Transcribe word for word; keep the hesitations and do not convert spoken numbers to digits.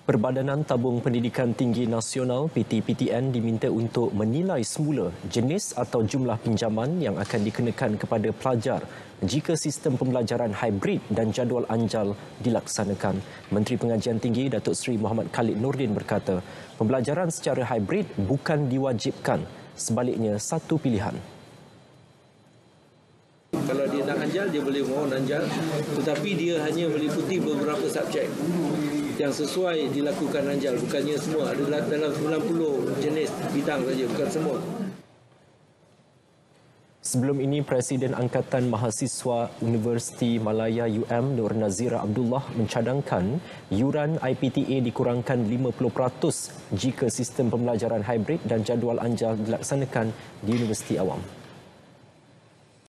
Perbadanan Tabung Pendidikan Tinggi Nasional P T P T N diminta untuk menilai semula jenis atau jumlah pinjaman yang akan dikenakan kepada pelajar jika sistem pembelajaran hybrid dan jadual anjal dilaksanakan. Menteri Pengajian Tinggi Datuk Seri Muhammad Khalid Nordin berkata, pembelajaran secara hybrid bukan diwajibkan, sebaliknya satu pilihan. Kalau dia nak anjal, dia boleh mohon anjal, tetapi dia hanya meliputi beberapa subjek yang sesuai dilakukan anjal, bukannya semua. Ada dalam sembilan puluh jenis bidang saja, bukan semua. Sebelum ini, Presiden Angkatan Mahasiswa Universiti Malaya U M Nur Nazira Abdullah mencadangkan yuran I P T A dikurangkan lima puluh peratus jika sistem pembelajaran hybrid dan jadual anjal dilaksanakan di Universiti Awam.